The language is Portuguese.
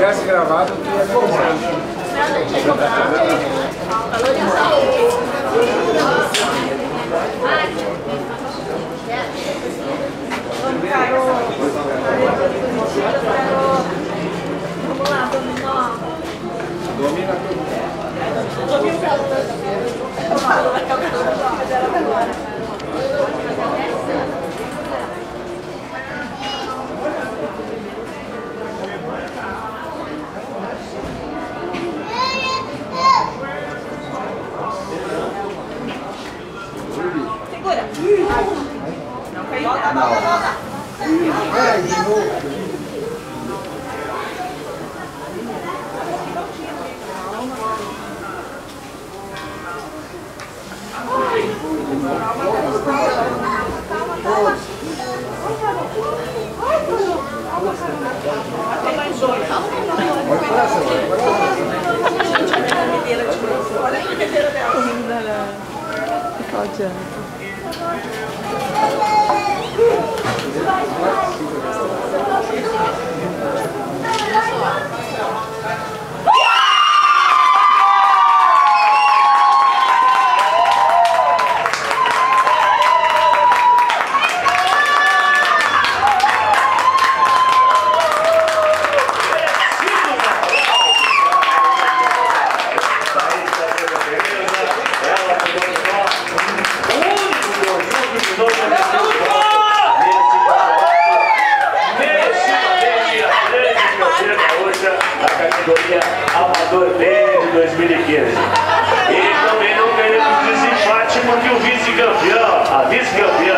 tivesse gravado, eu ia começar. Vamos lá, dominó. Domina tudo. Segura. Não caiu. Volta. Vai, de novo. Olha a tremedeira dela. Categoria Amador B de 2015. E também não queremos desempate porque o vice-campeão, a vice-campeã